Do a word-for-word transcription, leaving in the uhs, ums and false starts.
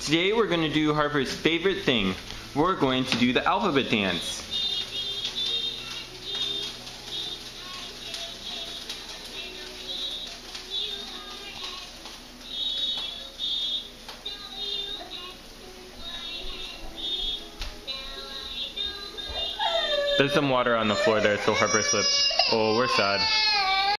Today we're going to do Harper's favorite thing. We're going to do the alphabet dance. There's some water on the floor there, so Harper slipped. Oh, we're sad.